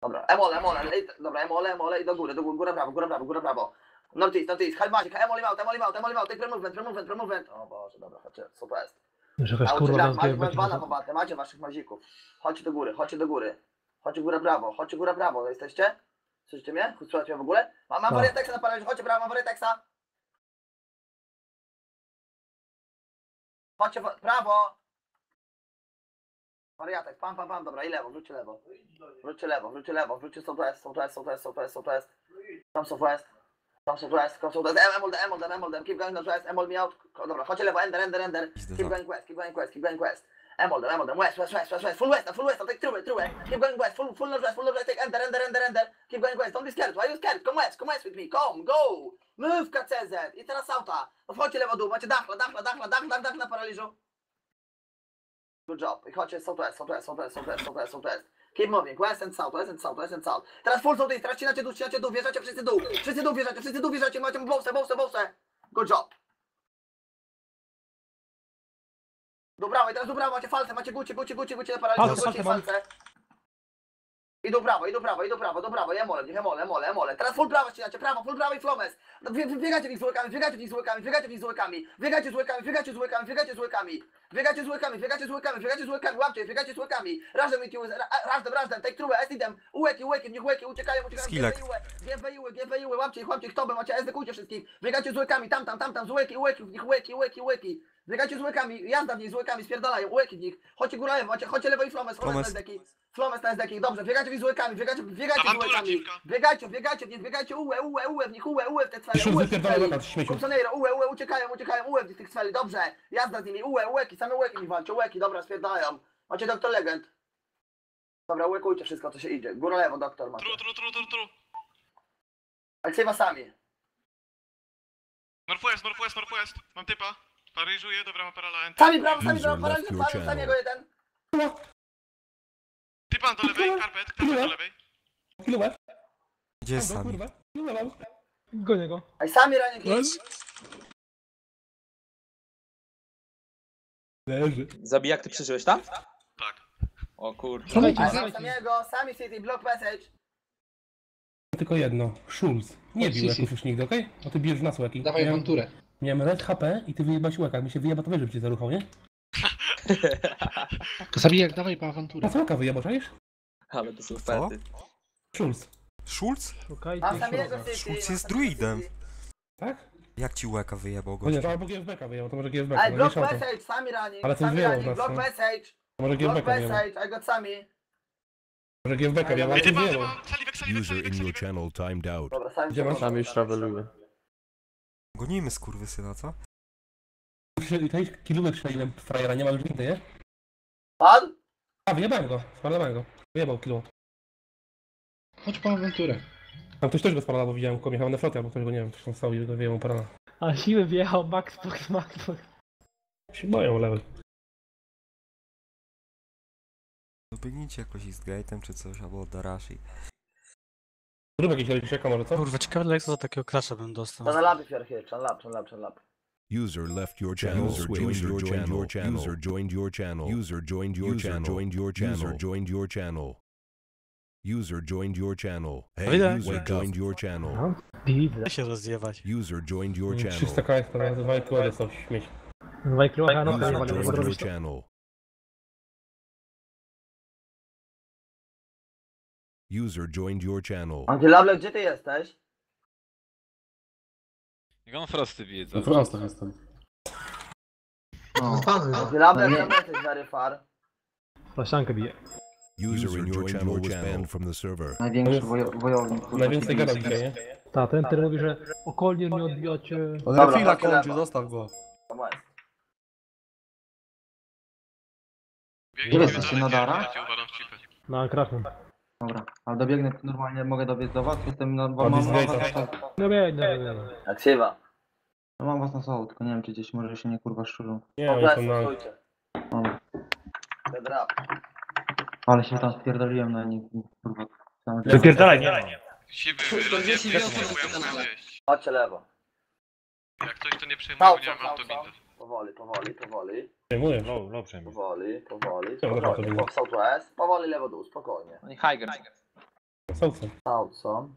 Dobra, emole, dobra, emole i do góry, góra prawo. Northeast, high magic, emole out, take removement. O Boże, dobra, chodźcie, co to jest? Już jakaś kurwa Macie bana pobate, macie waszych mazików. Chodźcie do góry. Chodźcie góra prawo, jesteście? Słyszycie mnie? Słuchajcie mnie w ogóle? Mam wariateksa na paraliżu, chodźcie brawo, mam wariateksa. Chodźcie prawo. Wariatek, pam, dobra, i lewo, wróćcie lewo. Wróćcie southwest. Tam southwest, Emerald, keep going northwest, Emerald me out. Dobra, chodźcie lewo, ender. Keep going west. Emerald, west, full west, take true. Keep going west, full northwest, take ender. Keep going west, don't be scared, why are you scared? Come west with me, come, go. Move, KCZ, i teraz auta. Wchodźcie lewo dół, macie dach na paraliżu. Good job. I chodźcie southwest. Keep moving. West and south. Teraz full southeast. Teraz ścinacie dół. Wjeżdżacie wszyscy dół. Wjeżdżacie. Macie bołsę. Good job. Do prawej. Teraz do prawej. Macie falce. Macie gucie na paraliżu. Falce. I do prawo. Emole. Teraz full prawo ścinacie. Full prawo i flomes. Biegacie w nich z łykami. Biegacie z łykami. Łapcie, biegacie z łykami. Rażdem, take true, SDM. Ułeki, uciekają. GFI, łapcie ich, tobę, macie SDK-ujcie wszystkich. Biegacie z łykami, tam, z łeki. Biegacie z łykami, jazda w nich z łykami, spierdalają, łeki w nich. Chodźcie góra lewo, chodźcie lewo i flomes na SDK. Flomes na SDK, dobrze, biegacie w nich z łykami, biegacie z łykami. Biegacie w nich, biegacie ułe w nich, ułe w te cwele. Funkcjoneiro, ułe, uciekają ułe w tych cweli, dobrze. Jazda z nimi, łeki, same łeki mi walczą, dobra, spierdają. Macie doktor legend. Dobra, łekujcie wszystko, co się idzie. Góra lewo, doktor macie. True. Alcywa sami. Northwest. Mam typa. Paryżuję, dobra, ma parala. Sami prawo, paraliż, samiego jeden. Typa do lewej, karpet do lewej. Kilówę. Gdzie jest Sami? Gonię go. Ej, sami ranieki. Leży. Zabijak, ty przeżyłeś, tak? Tak. O kurczę. Samiego, sami city, block passage. Tylko jedno. Schulz. Nie bił jakoś już nigdy, okej? Bo ty bijesz w nas łeki. Dawaj awanturę. Miałem red HP i ty wyjebałeś łeka. Jak mi się wyjeba, to wiesz, żeby cię zaruchał, nie? To zabijak, dawaj po awanturę. A co łeka wyjebał, czaisz? Ale to są Co? fety. Schulz. Schulz? Szukajcie. Mam samiego city. Schulz jest druidem. Tak? Jak ci łeka wyjebał Bo nie, gościu? to albo GFBK wyjebał, to może GFBK. Ej, No nie block szansa. passage, sami rani. Ale coś Sami wyjebał rani, nas, block no. passage. To może Block GFBK wyjebał. passage, I got sami. Może GFBK wyjebał, ale Ej, coś typa, wyjebał. User in your channel timed out. Dobra, sami Gdzie masz? Sami już traveluję. Gonimy skurwysyna, co? Ten kilówek strzeliłem frajera, nie ma już nigdy, nie? Pan? A, wyjebałem go. Spardałem go. Wyjebał kilo. Chodź po awanturę. Tam ktoś też go sparala, bo widziałem go, jechał na flocie, albo ktoś go, nie wiem, ktoś tam stał i go wyjebał parala. A siły wjechał Max. Się boją level. Dobiegnijcie jakoś Eastgate'em czy coś, albo Darashi. Zrób jakiś reliczeka może, co? Kurwa, ciekawe jak to takiego klasza bym dostał. To na lapy pierwszy, ten lap. User left your channel. User joined your channel. User joined your channel. User joined your channel. User joined your channel. User joined your channel. Hey, user joined your channel. No, widzę. Da się rozjebać. User joined your 300 channel. kajek to nazywa kłody są śmieć. Wajklocha, no User to joined your zrobić to. channel. User joined your channel. Antylable, gdzie ty jesteś? Jak on frosty bije, W prostach jestem. Antylable, gdzie jesteś, very far? Flaszankę bije. User in your channel was banned from the server. Największy wojownik. Najwięcej gadał dzisiaj, nie? Ta, ten ty mówi, że okolnie nie odbijacie. On Dobra, refila chodźcie kończy, lewo. zostaw go. To jest. Biegnie jesteście, Nadara? Na krafnym. Dobra, ale dobiegnę normalnie, mogę dobiec do was? Jestem na... Od No wiem. Aksywa. Mam was na sołu, tylko nie wiem czy gdzieś może się nie kurwa szczurą. Nie, To oni jest, są na... stójcie. Dobra. Drap. Ale się tam spierdoliłem na nich, kurwa. Wypierdalaj, nie. Siwy, rozjebnie, próbuję zjeść. Chodźcie lewo. Jak coś to nie przejmuję, bo nie Cał. mam autobita. Powoli. Przejmuję. Powoli. Dobra, to Spokojnie. Southwest. Powoli lewo dół, spokojnie. No i Higher. Southside. South są.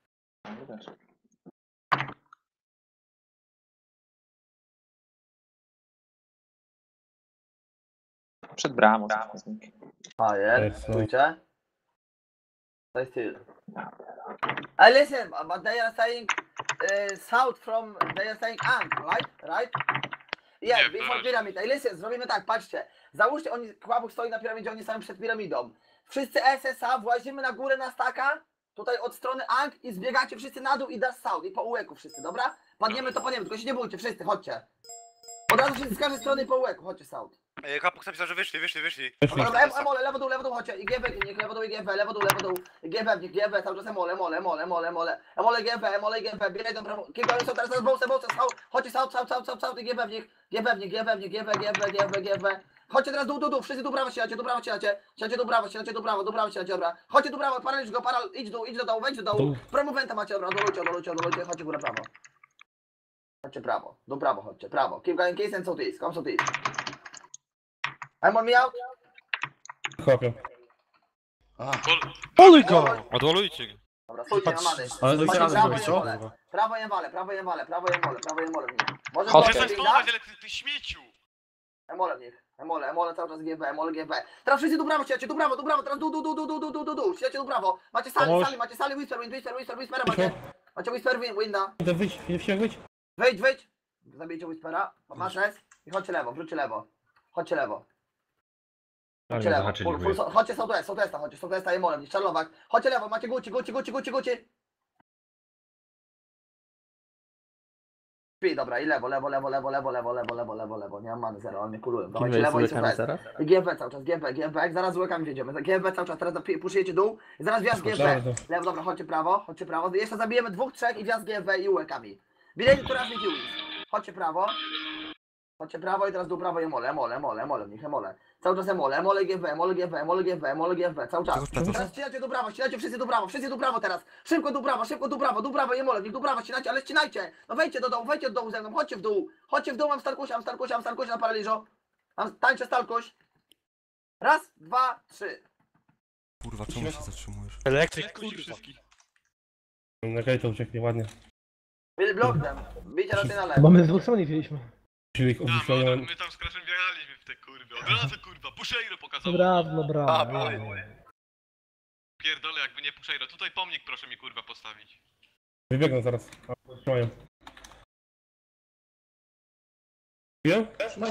Przed bramą. Fire, Yes, no. stójcie. Stay still. Listen, but they are saying south from, they are saying Ang, right? Right? Yeah, Nie, before na razie. pyramid. Ej, listen, zrobimy tak, patrzcie. Załóżcie, Kłabuk stoi na piramidzie, oni są przed piramidą. Wszyscy SSA włazimy na górę na staka, tutaj od strony Ang i zbiegacie wszyscy na dół i dasz south i po ułeku wszyscy, dobra? Padniemy to padniemy, tylko się nie bójcie, wszyscy, chodźcie. Od razu wszyscy z każdej strony i po ułeku, chodźcie south. Kapuk napisał, że wyszli. Wyszli. Dobra, emole, lewo dół, chodźcie, i GW, niech lewo dół, i GW, lewo dół, i GW, niech GW, cały czas emole, GW, bieraj do prawo, kilka są teraz bołce, chodźcie south, i GW, niech, GW, chodźcie teraz dół, wszyscy do prawa siadacie, do prawo, dobra, chodźcie do prawa, paraliż go, idź do dołu, wejdź do dołu, promowenta macie, dobra, dolujcie, chodźcie góra prawo. Chodźcie prawo, do prawo chodźcie, prawo, keep going, case and southeast, come southeast. I'm on me out. Chłopią. Poluj go! Odłolujcie. Dobra, stójcie na many. Ale to Chodźcie teraz prawo zrobić, i co? emole. Prawo i emole. Może Chodźcie. zobaczyć, Przestań da? stołować, ale ty śmieciu! Emole w nich. Emole cały czas GW. Teraz wszyscy do prawo siadacie, do prawo, teraz dół. Siadacie do prawo. Macie sali, whisper, macie whisper, winda. Wyjść, wyjść. Wejdź. Zabijcie whispera, masz res i chodźcie lewo, wróćcie lewo. Chodźcie lewo. Chodźcie Southwesta, emole w nich, Czarnowak. Chodźcie lewo, macie guci. Dobra, i lewo, nie mam many, zero, on mnie kulują. Dawajcie lewo i Southwest. GW cały czas, GW, jak zaraz z łekami wiedziemy. GW cały czas, teraz puszujecie dół i zaraz wjazd GW. Lewo, dobra, chodźcie prawo. Jeszcze zabijemy 2, 3 i wjazd GW i łekami. Bilej, która wydził. Chodźcie prawo i teraz dół prawo i emole w nich, emole. Cały czas emole, GW, cały czas. Teraz ścinacie do prawo, wszyscy do prawo teraz. Szybko do prawo i emole w nich, do prawo ścinacie, ale ścinajcie. No wejdźcie do dołu ze mną, chodźcie w dół, mam Stalkusia na paraliżu. Tańczę Stalkuś. Raz, 2, 3. Kurwa, czemu się zatrzymujesz? Elektryk, Kurwa. kurwa. Na gate ucieknie, ładnie. Bill block them, bicie raczej na lewo. Bo my z dwóch stron nie wzięliśmy. Siłek obwiślają. My tam z Crashem biegaliśmy w te kurwy. Od razu kurwa, Pusheiro pokazało. Brawo. Pierdolę, jakby nie Pusheiro. Tutaj pomnik proszę mi kurwa postawić. Wybiegną zaraz. Trzymają. Biją?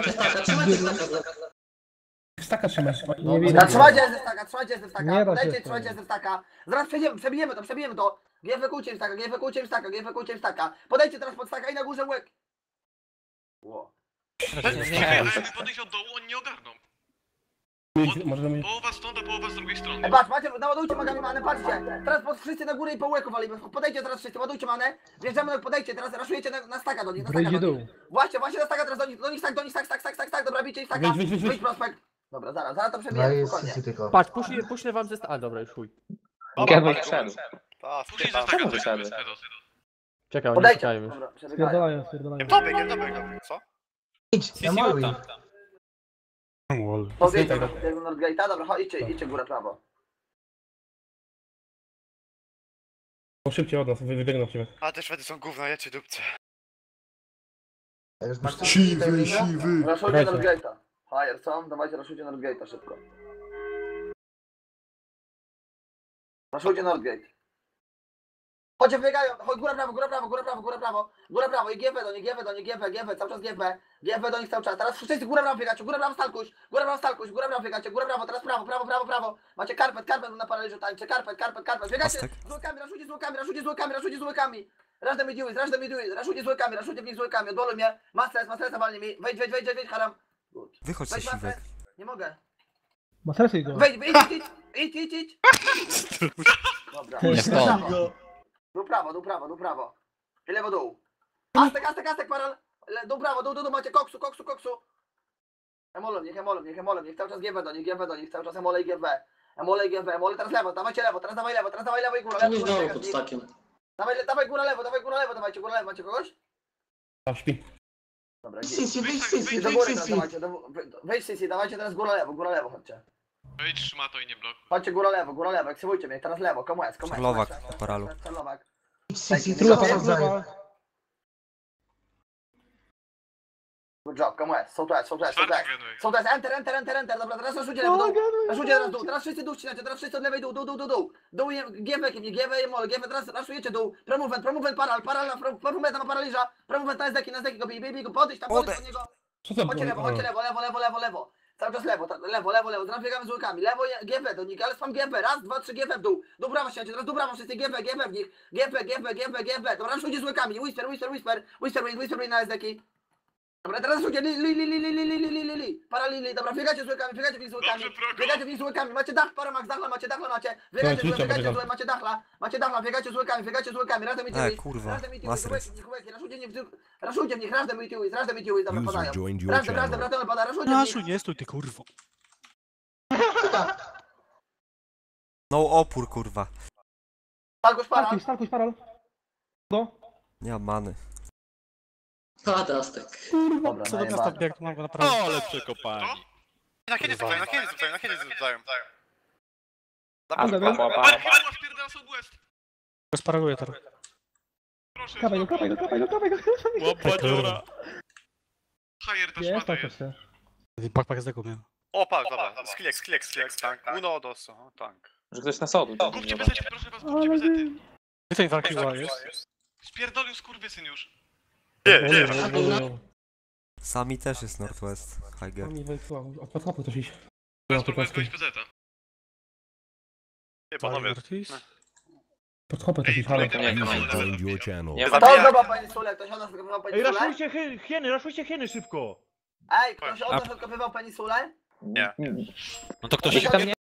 Staka trzymasz. Nie widać. Trzymajcie ze staka, Nie da się trzymajcie ze staka. Zaraz przebijemy to. GW kółcie w staka. Podejdźcie teraz pod staka i na górze łek. Ło. Nie, ale jakby podejść od dołu, oni nie ogarną. Może mieć. Połowa stąd, a połowa z drugiej strony. Patrz, naładujcie magami manę, patrzcie. Teraz wszyscy na górę i po łeku walimy. Podejdźcie teraz wszyscy, ładujcie manę. Wjeżdżamy, podejdźcie, teraz raszujecie na staka do nich. Wejdzie dół. Właśnie na staka teraz do nich tak, dobra, bicie i staka. Wyjdź prospekt. Dobra, zaraz to przebijemy, spokojnie. Patrz, puśnij wam ze... A dobra, już chuj. GW ich wszedł. Później za taka to wszedł. jest. Czekaj, oni Podejdźcie. czekają już. Dobra, przebiegają. Spierdalają. Dobieg, co? Powiedzcie do Nordgate'a, dobra, idźcie górę prawo. Szybciej od nas, wybiegną w ciebie. A te Szwedy są gówno, ja cię dupcę. Siwy. Raszujcie Nordgate'a. Fire, co? Dawajcie, raszujcie Nordgate'a szybko. Raszujcie Nordgate. Chodźcie, wybiegają, chodź, góra prawo i GW do nich, GW, cały czas GW do nich cały czas. Teraz wszyscy góra prawo biegacie, góra prawo Stalkuś, biegacie, góra prawo, teraz prawo. Macie karpet na paraliżu tańczy, karpet, biegacie z łykami, raszujcie z łykami. Rażdżę mi diły, raszujcie w nich z łykami, odwoluj mnie, mastresa walnie mi, wejdź, haram. Wychodź ze Wejdź siwek. mastres, nie mogę. Ma sens go. Wejdź, idź. Dobra. Do prawo. I lewo dół. Aztek, paral. Do prawo, macie koksu. Emole w nich, cały czas GW do nich, cały czas emole i GW. Emole, teraz lewo, dawaj lewo i góra. Dawaj góra lewo, dawajcie góra lewo, macie kogoś? Tam śpi. Dobra, do góry teraz dawajcie, wejdź Sisi, dawajcie teraz góra lewo, chodźcie. No idź trzyma to i nie blokuj. Chodźcie góra lewo, aksywujcie mnie, teraz lewo, komes. Czarlowak na paralu. Czarlowak. Trupa za. Good job, komes. Są tu, Czwarty genuje. Są teraz, enter, dobra, teraz raszujcie lewo, dół, raszujcie teraz dół, teraz wszyscy dół ścinacie, teraz wszyscy od lewej dół, dół i GW, mol, GW, teraz raszujecie dół, promovent, paral, promovent na paraliża, promovent na SDki, go bij go, podejść tam, podejść do niego, Co za chodźcie lewo, cały czas lewo, teraz biegamy z łukami, lewo GW do nich, ale spam GW, raz, dwa, trzy GW w dół, do brawa ścinacie, teraz do brawa wszyscy, GW w nich, GW, dobra, raszujcie z łukami, whisper na SDki. Dobra, teraz słuchajcie, li, para li, dobra, biegacie z łykami, biegacie w nich z łykami, macie dach, paramax, dachla macie, biegacie z łykami, macie dachla, biegacie z łykami, razem i kurwa, raszujcie w nich, razem i tyły, dobra, User padają, joined your razem, channel. pada, raszujcie w Naszu, nich, nie stój ty kurwo. No opór, kurwa. Stalkuś paral, Go. Nie mam many. dobra, Co do miasta najebane. bieg, mam go naprawdę. Ale przekopani. Na kiedy rzucają? Alda go. Archiwa spierdala Southwest. Sparuję teraz. Proszę. Kapaj go. Łapa dziura. Hajer też Jest, ma to tak jest. się. Backpack z deku miałem. O, patrz, dobra. Skilek, tank. Uno, dosso, tank. Że ktoś na sodu. Kupcie pezety, proszę was, kupcie pezety. I to infarkiła jest. Spierdolił skurwysyn już. Sami też jest Northwest. Higer. Od podchopu też iść. Bez problemu wziąć pezeta. Nie, panowie. Podchopę też iść, halo. User joined your channel. Nie Kto zabija. zdobył pani Sulę, ktoś od nas odkopywał pani Sulę? raszujcie hieny szybko! Ej, ktoś od nas odkopywał pani Sulę? Nie. No to ktoś Ich tam nie